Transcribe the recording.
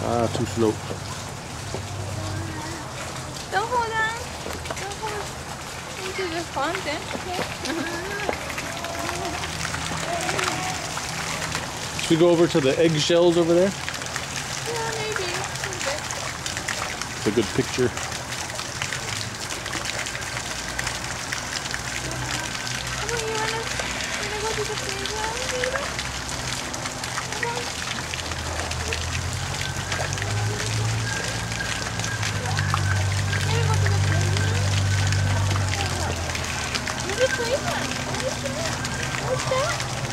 Ah, too slow. Don't hold on. Don't hold into the fountain. Should we go over to the eggshells over there? Yeah, maybe. Okay. It's a good picture. Oh, you wanna go to the playground, baby? Come on. Can we go to the playground? There's a playground. What is that? What's that?